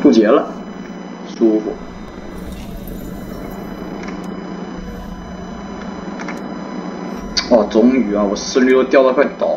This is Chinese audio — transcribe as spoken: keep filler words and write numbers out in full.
突劫了，舒服。哦，终于啊，我胜率又掉到快倒